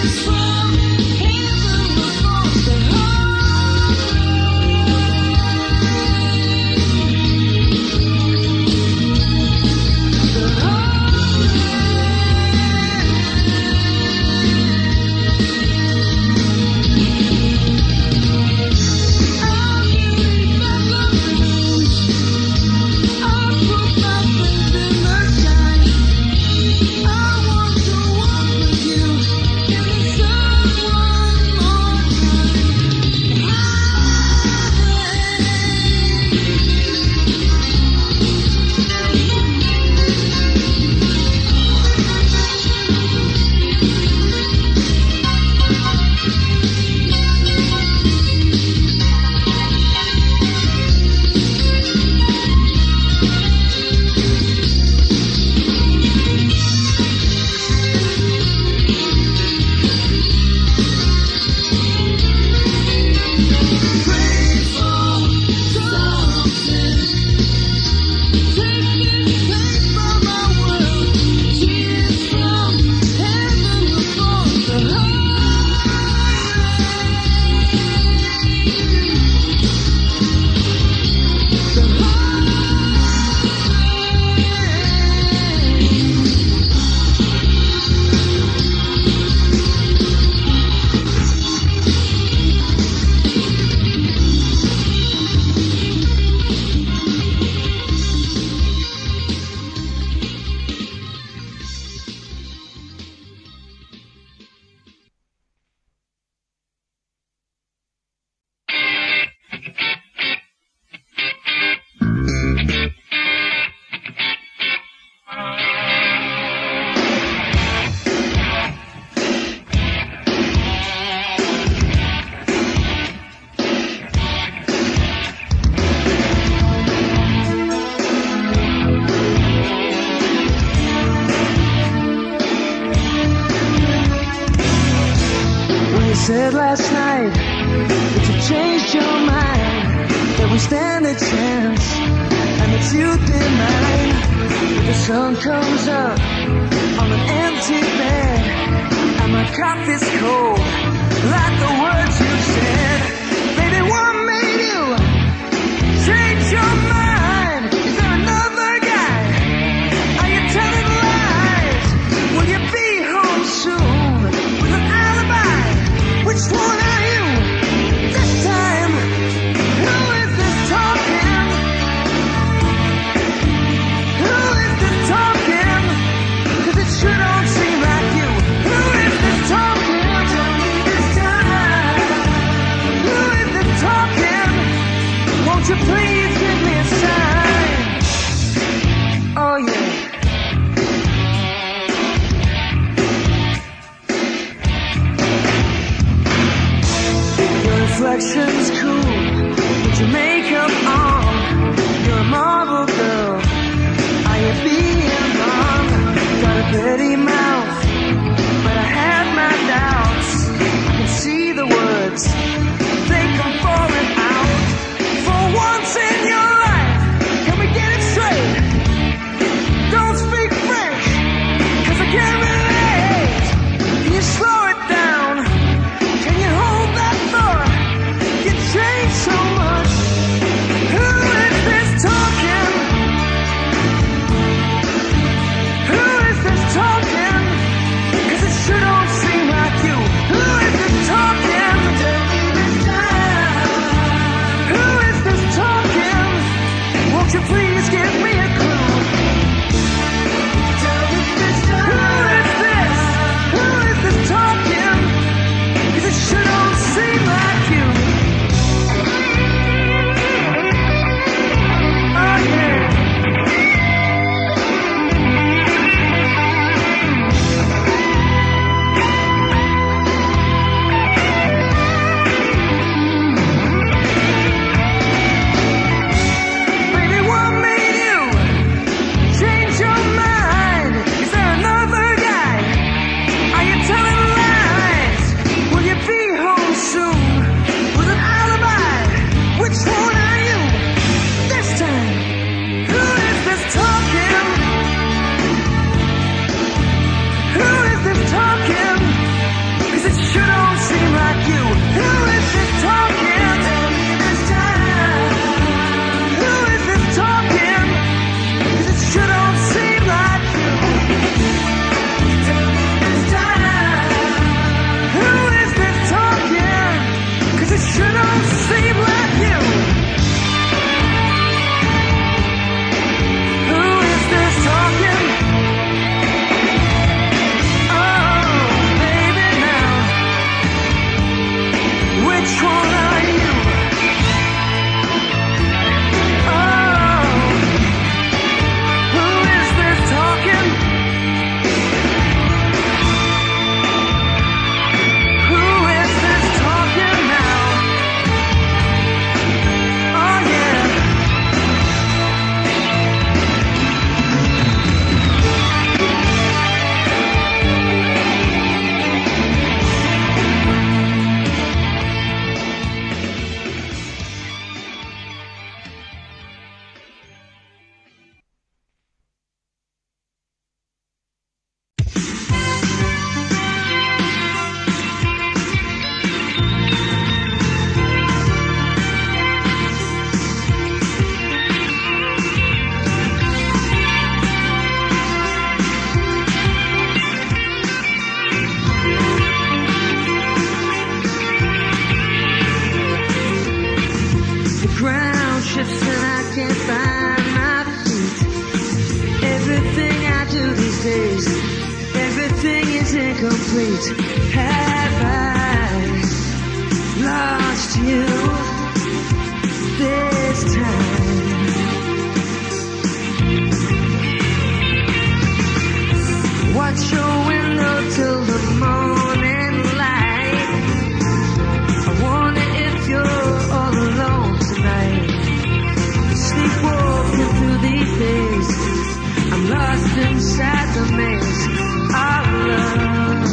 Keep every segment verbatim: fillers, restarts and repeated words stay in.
said last night that you changed your mind, that we stand a chance, and that you deny. The sun comes up on an empty bed, and my coffee's cold, like the words you said. Baby, what made you change your mind? Is there another guy? Are you telling lies? Will you be home soon with an alibi? Which one are you this time? Who is this talking? Who is this talking? 'Cause it sure don't seem like you. Who is this talking? Tell me this time. Who is this talking? Won't you please give me a sign? Oh yeah. Reflections cool, put your makeup on. You're a model girl, are you being wrong? Got a pretty mouth, but I have my doubts. I can see the words, they come falling out. For once in your life, can we get it straight? Don't speak French, 'cause I can't relate. Can you slow it down? Can you hold that thought? You changed so much. Who is this talking? Who is this talking? street. Have I lost you this time? Watch your window till the morning light. I wonder if you're all alone tonight. Sleepwalking through these days, I'm lost inside the maze of love.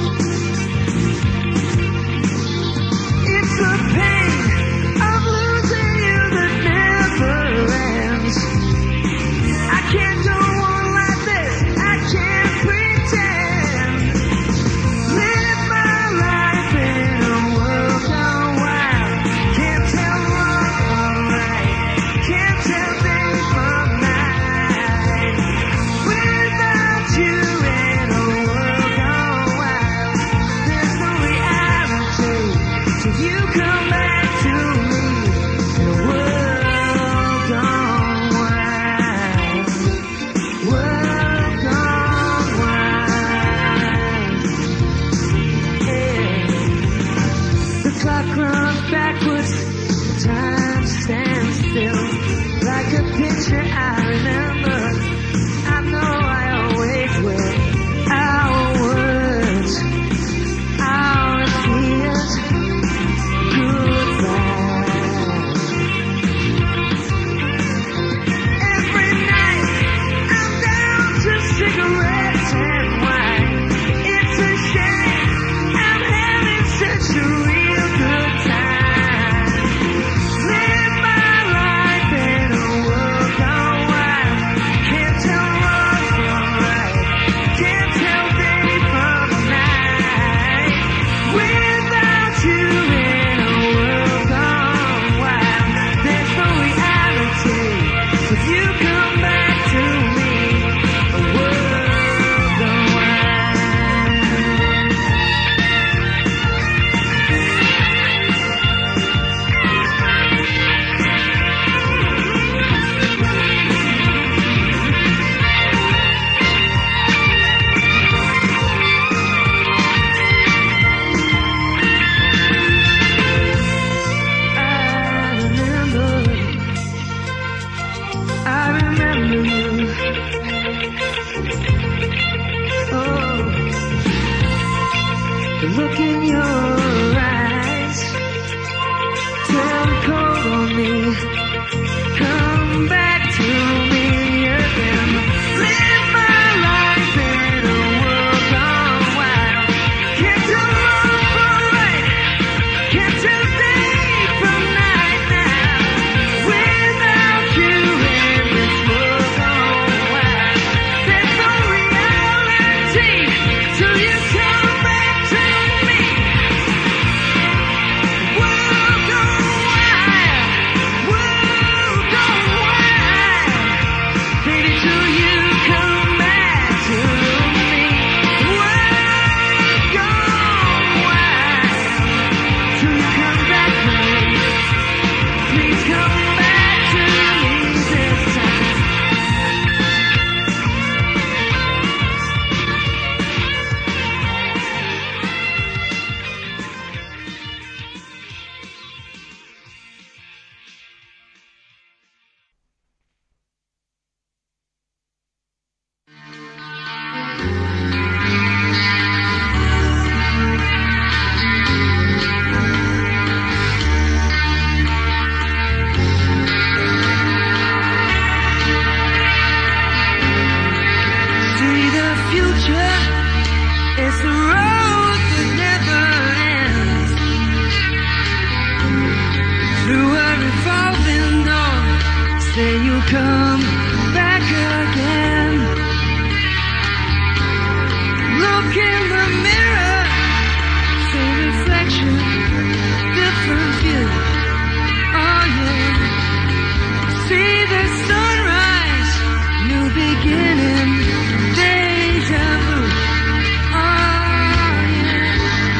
It's the pain of losing you that never ends. I can't go on like this, I can't pretend. Live my life in a world gone wild. Can't tell wrong from right, can't tell day from night. Without you in a world gone wild, there's no reality till you come back to me in a world gone wild. World gone wild. Yeah. The clock runs backwards, time stands still. Like a picture I remember, I know I always will. Our words, our tears, goodbye. Every night I'm down to cigarettes and wine. It's a shame I'm having such a real good time. Live my life in a world gone wild. Can't tell wrong from right, can't tell day from night. Without you in a world gone wild, there's no reality if you come back to me. A world gone wild. I remember, I remember you. Oh, the look in your eyes turned cold on me. Come back to me again. Live my life in a world gone wild. Can't tell wrong from right, can't tell day from night now. Without you in this world gone wild, there's no reality till you come back to me. World gone wild, world gone wild. Baby, till you come back to me. World gone wild, till you come back to me. Please come back to me this time. See the future is the road that never ends. Through a revolving door, say you'll come back again. Look in the mirror, same reflection, different view. Oh yeah. See the sunrise, new beginning, deja vu. Oh yeah.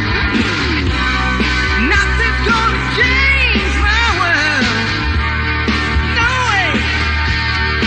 Nothing's gonna change my world. No way.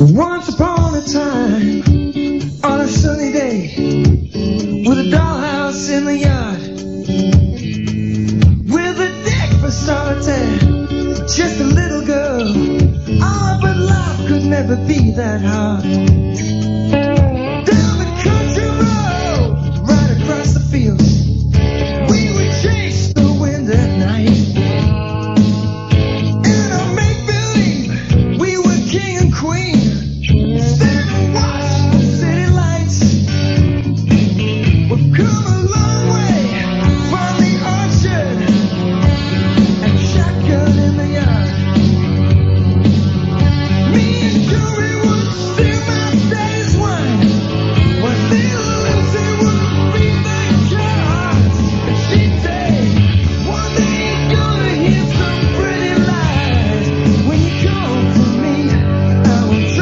Once upon a time, on a sunny day, with a dollhouse in the yard, with a deck for solitaire, just a little girl. Oh, but life could never be that hard. Down the country road, right across the field, we would chase the wind at night. And I make believe we were king and queen. Stand and watch the city lights. We've come a long way from the orchard and shotgun in the yard. Me and Joey would steal my daddy's wine, while little Lucy would beat the cards. And she'd say, one day you're gonna hear some pretty lies. When you come for me, I will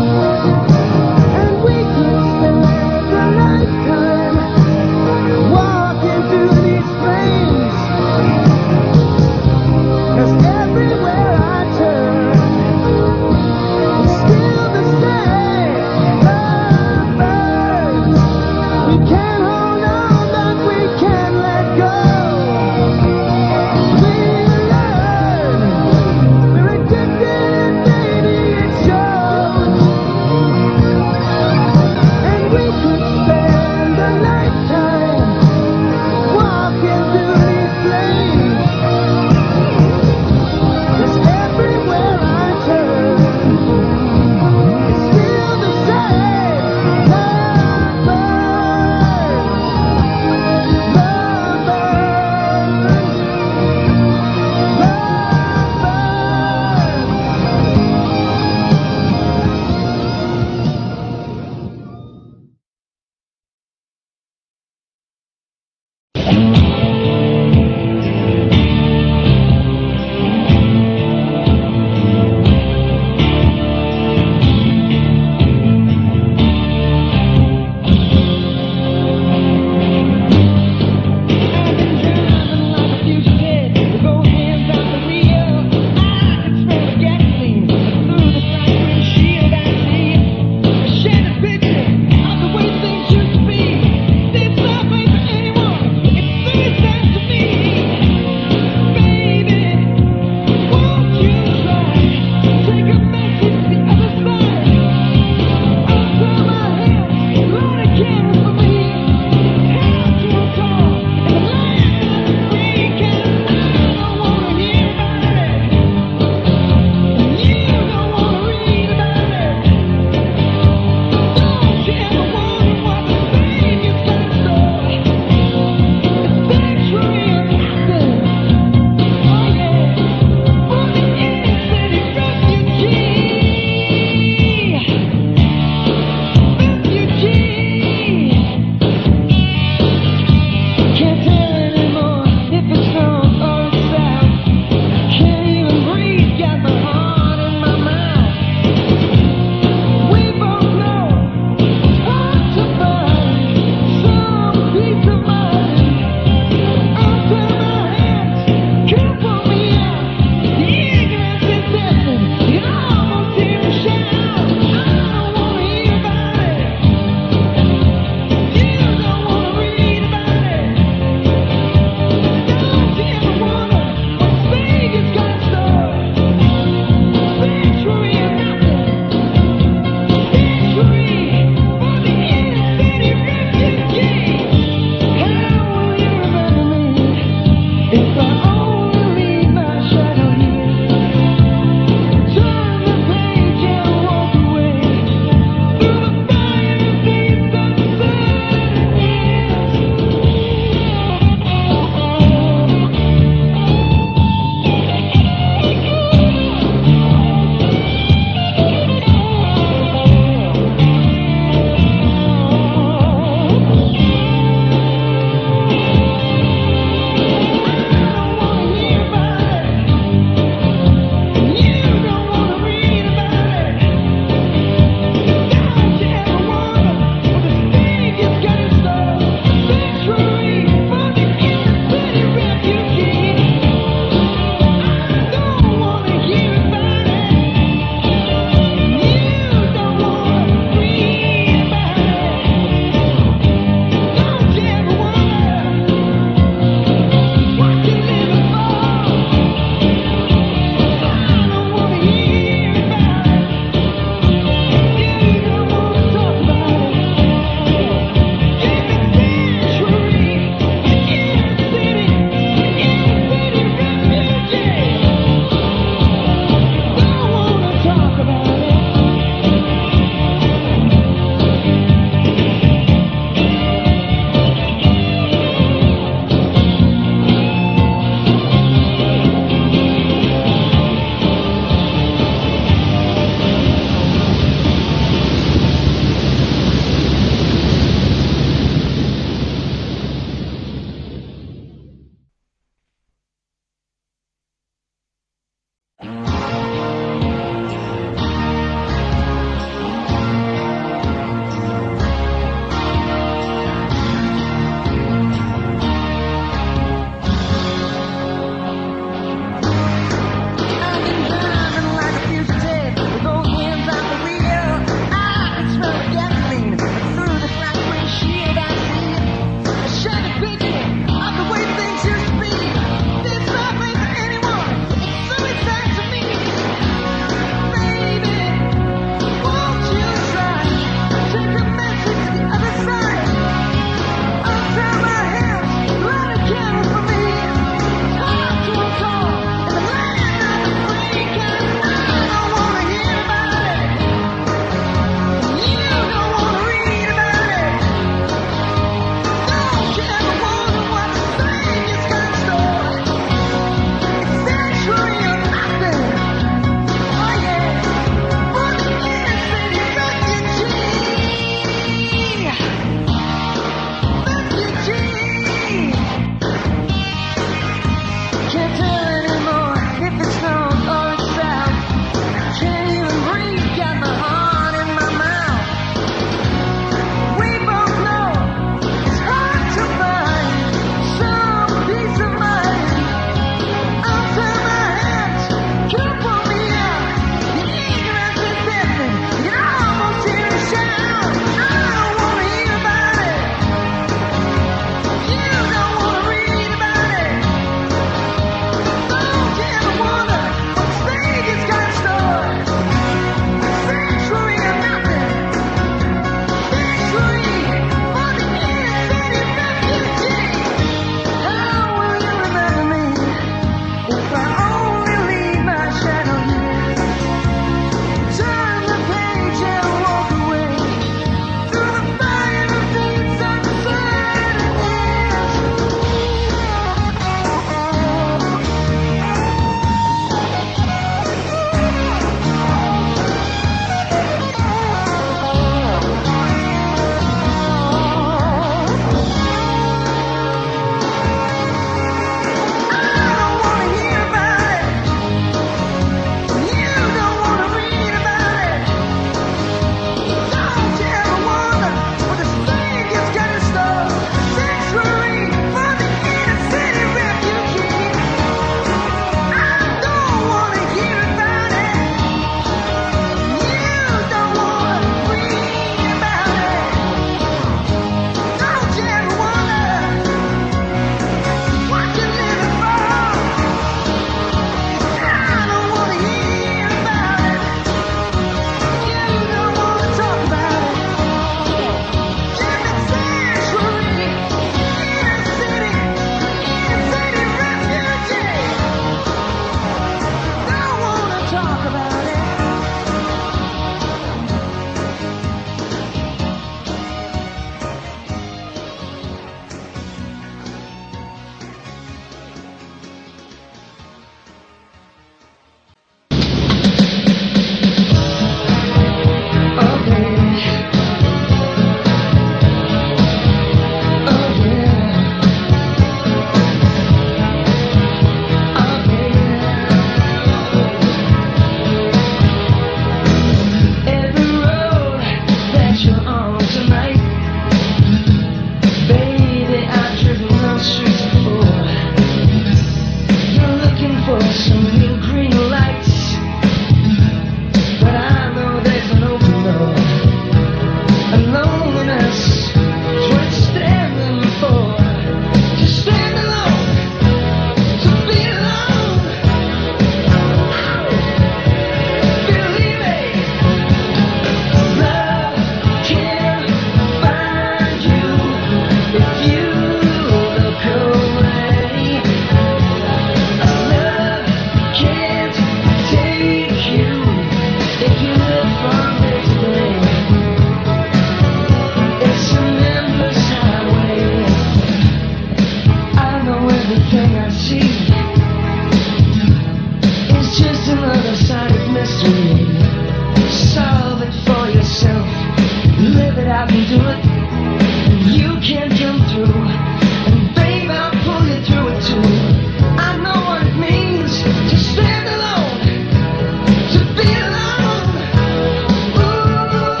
two-sided mystery. Solve it for yourself. Live it out and do it. You can come through. And babe, I'll pull you through it too. I know what it means to stand alone, to be alone. Ooh,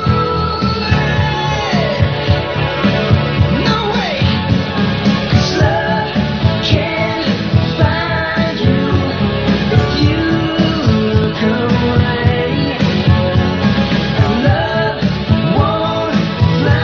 hey. No way, 'cause love can't find you if you come away. And love won't fly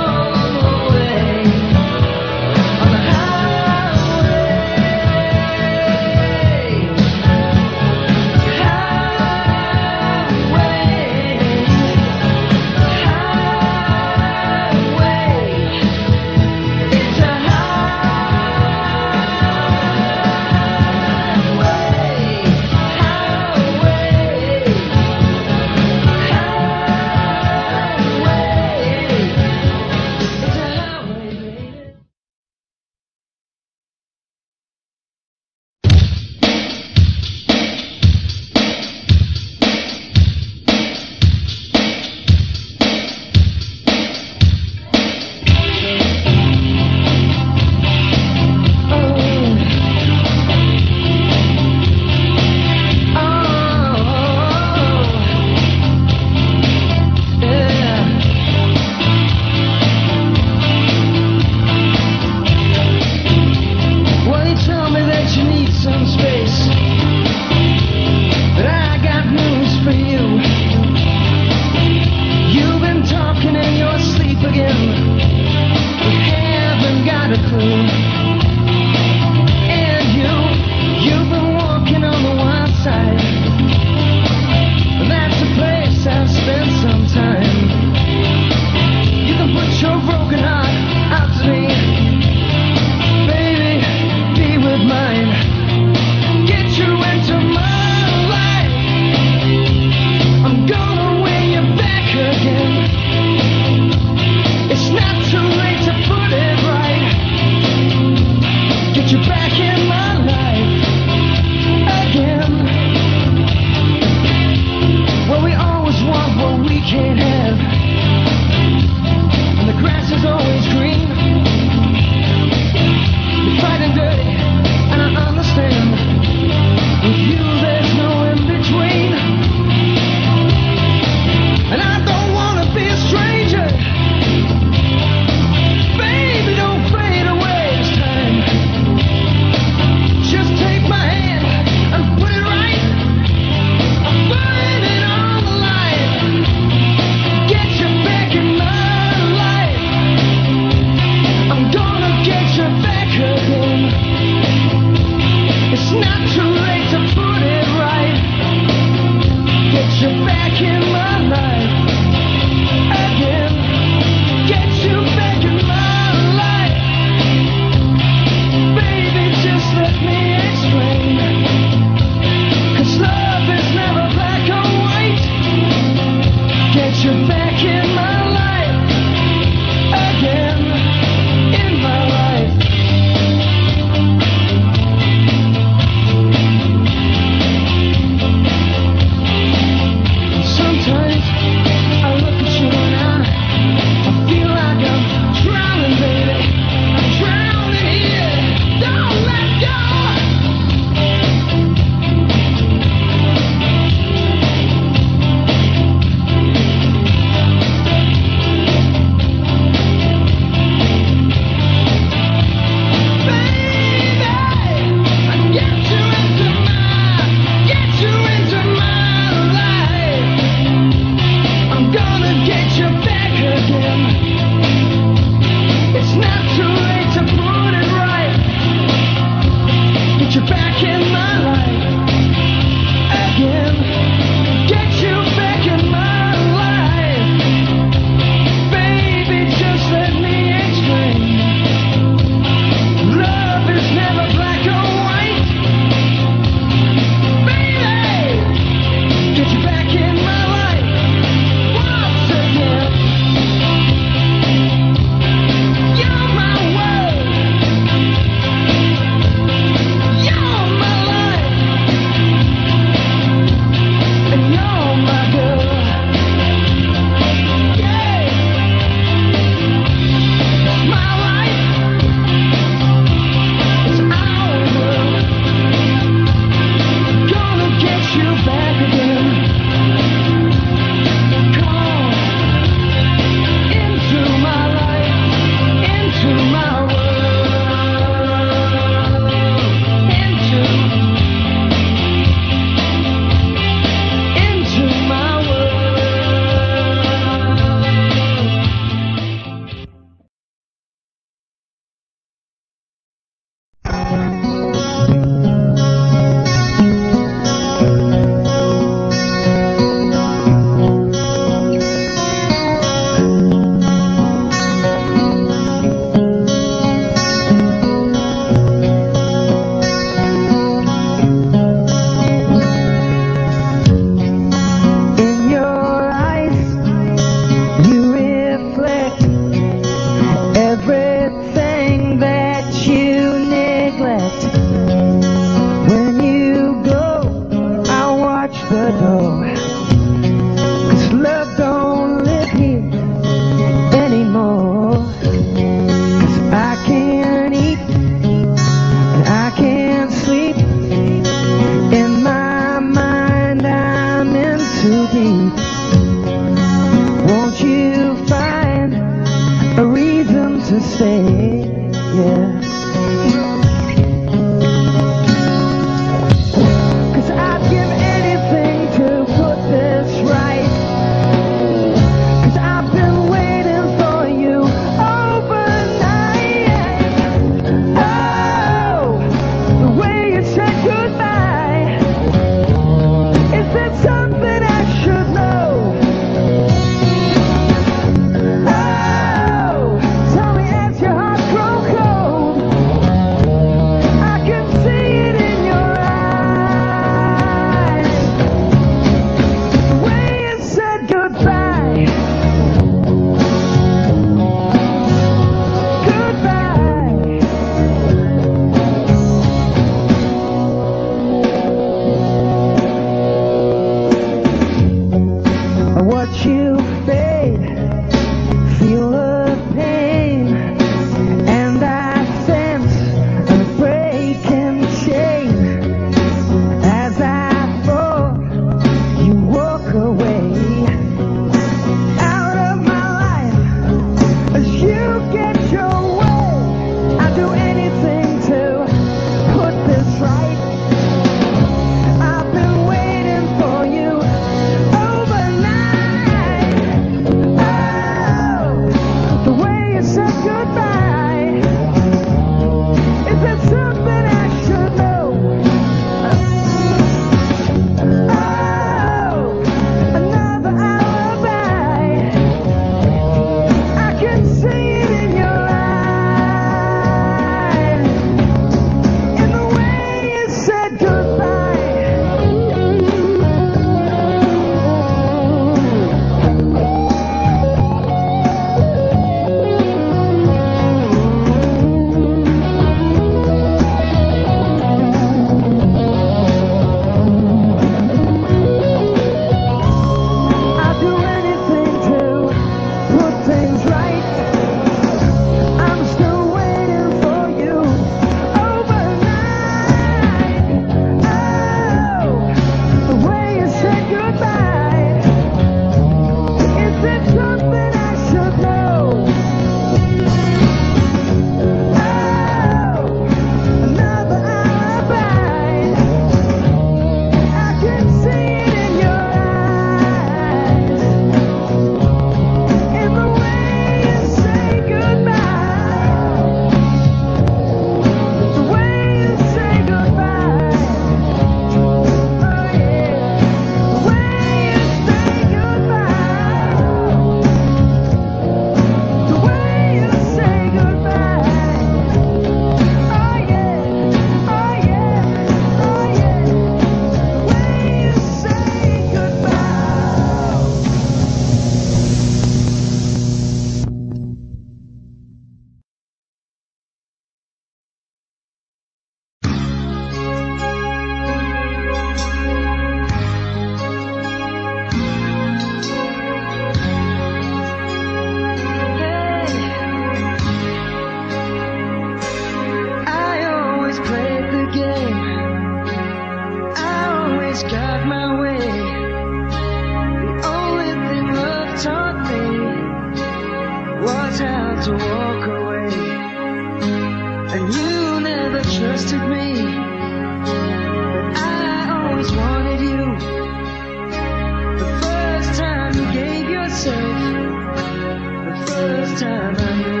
told to walk away, and you never trusted me, but I always wanted you. The first time you gave yourself, the first time I knew.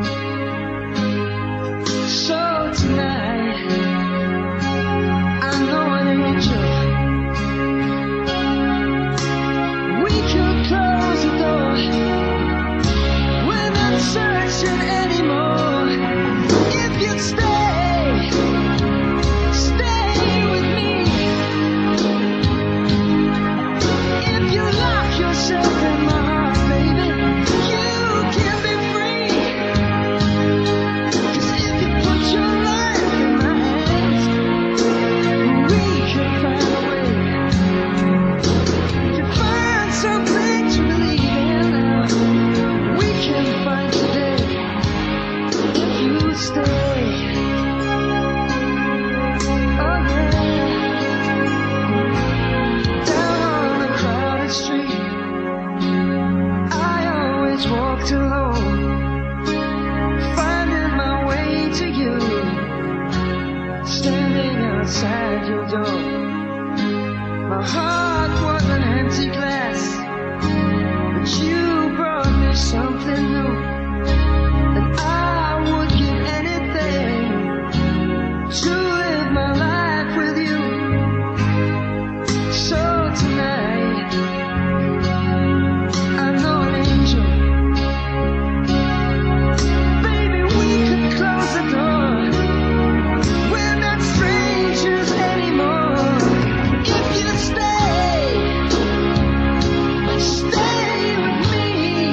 So tonight, I know an angel. We could close the door. We're not searching anymore. If you'd stay, stay with me. If you lock yourself in my heart, baby, you can be free. 'Cause if you put your life in my hands, we can find a way to find something to believe in. We can find today if you stay. Oh yeah. Down on the crowded street, I always walked alone, finding my way to you, standing outside your door. My heart was an empty glass, but you brought me something new, and I would give anything to live my life with you. So tonight, I know an angel. Baby, we could close the door. We're not strangers anymore. If you stay, stay with me.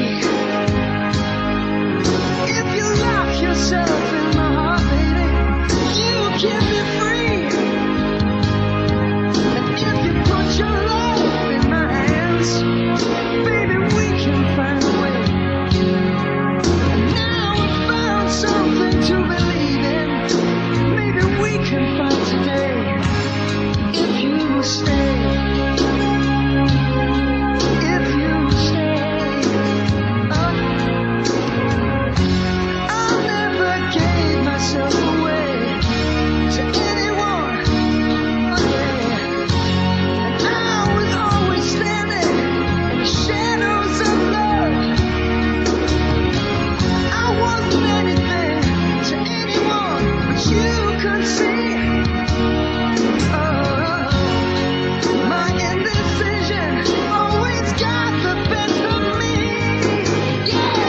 If you lock yourself in my heart, baby, you can be free. And if you put your life in my hands, baby, we can find a way. And now we've found something to believe in. Maybe we can find today if you stay. If you stay. Oh, I never gave myself away to anyone. Oh yeah. And I was always standing in the shadows of love. I wasn't anything to anyone, but you could see. Oh, my indecision always got the best of me. Yeah.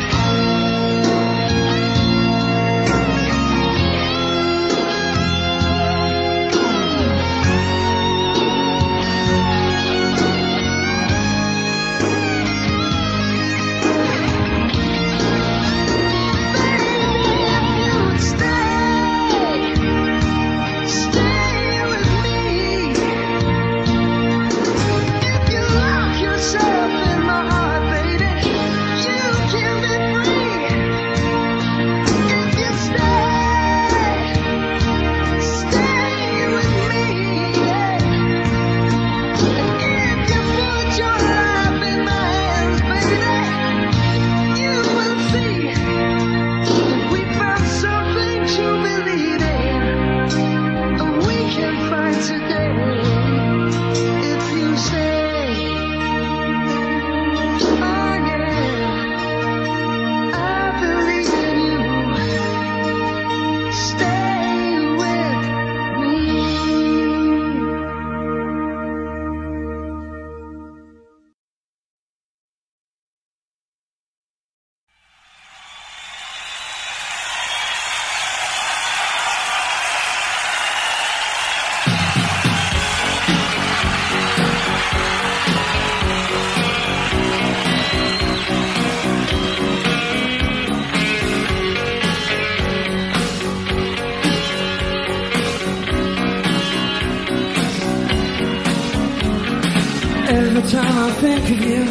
Every time I think of you,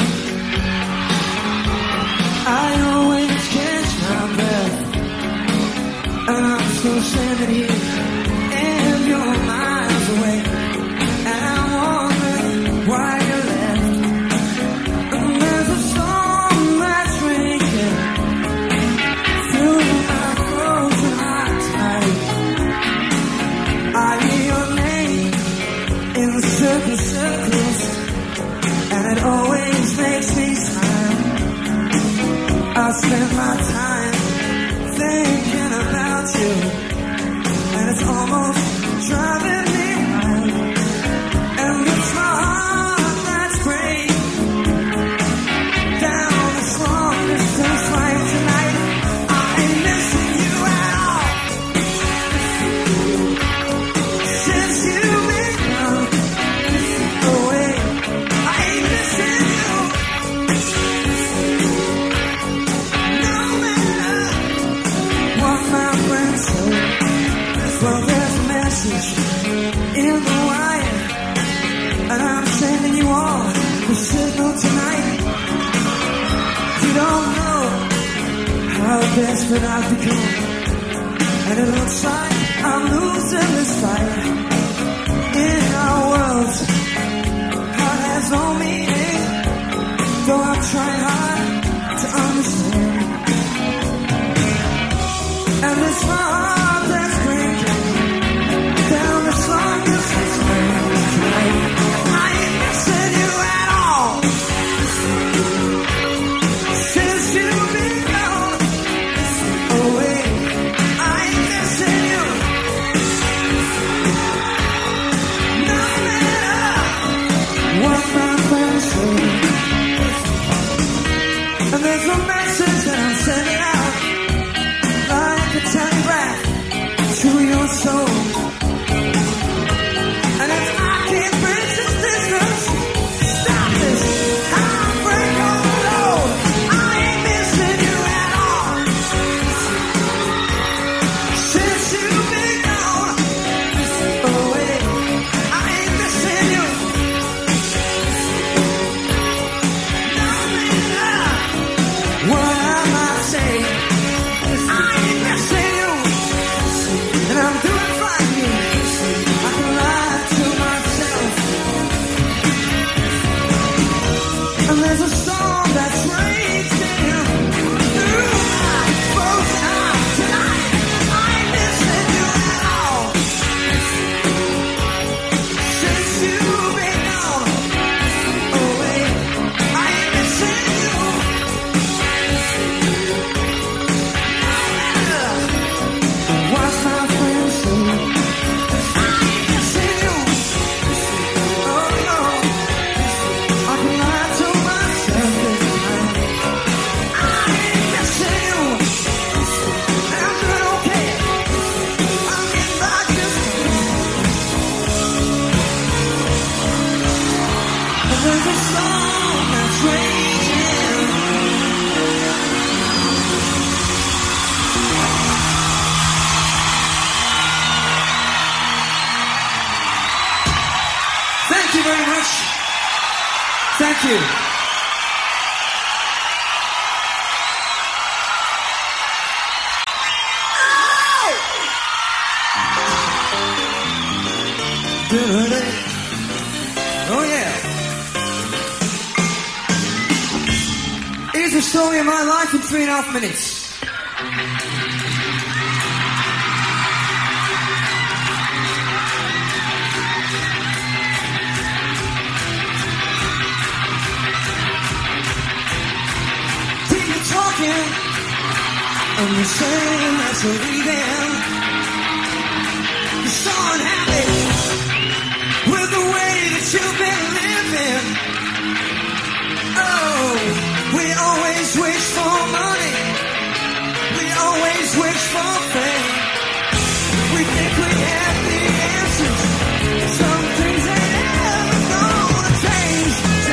I always catch my breath, and I'm still standing here, and you're miles away, and I'm wondering why you left. And there's a storm that's raging, I spend my time thinking about you, and it's almost driving me wild. And it's my heart that's breaking down this long distance flight tonight. I ain't missing you at all. Since you've been gone away, I ain't missing you. No matter what my friends say, well, there's a message in the wire, and I'm sending you all the signal tonight. You don't know how desperate I've become, and it looks like I'm losing this fight. In our world, heart has no meaning, though I'm trying hard to understand. And it's my heart that's breaking down this long distance train tonight. I ain't missing you at all. Since you've been gone away, I ain't missing you. No matter what my friends say. And there's a message that I'm sending out, like a telegraph to your soul. And if I can't bridge this distance, stop this heartbreak on the road. I ain't missing you at all. Since you've been gone away, I ain't missing you. No matter what I might say, I ain't missing you. And I'm doing fine here. I can lie to myself. And there's a storm that's raging through my frozen eyes tonight. I ain't missing you at all. Since you've been gone away, I ain't missing you. No matter what my friends say, I ain't missing you. Oh no, I can lie to myself this time. I ain't missing you. And I'm doing okay. I'm getting by just fine. And there's a storm that's raging. Thank you very much. Thank you. Oh yeah. Here's the story of my life in three and a half minutes. People talking and they're saying that you're leaving. You're so unhappy with the way that you've been living. Oh, we always wish for money. We always wish for fame. We think we have the answers. Some things ain't ever gonna change.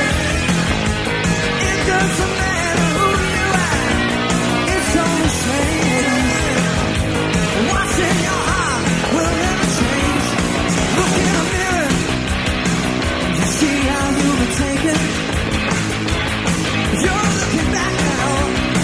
It doesn't matter who you are. It's all the same. What's in your heart will never change. Look in a mirror. You see how you were taken. You're looking back now.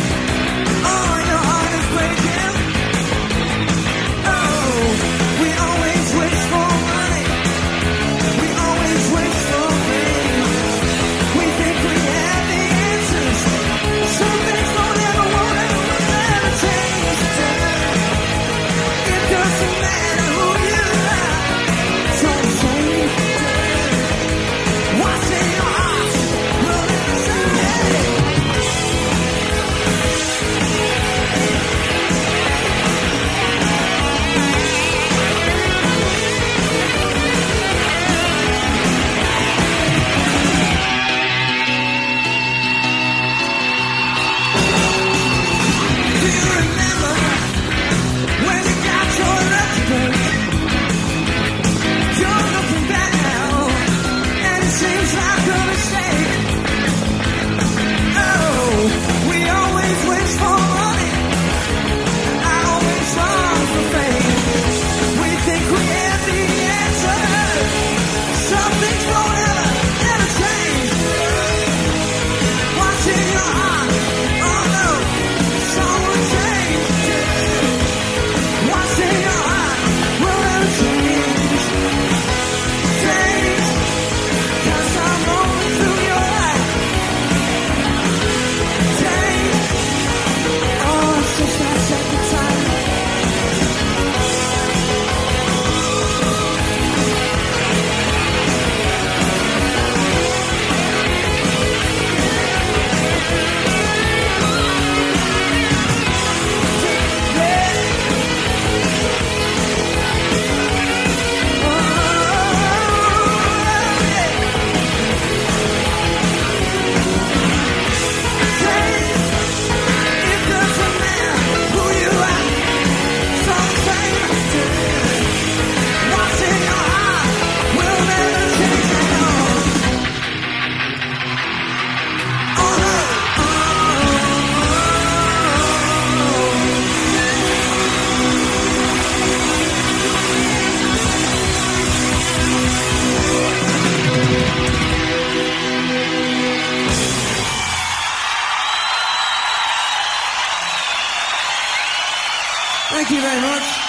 Thank you very much.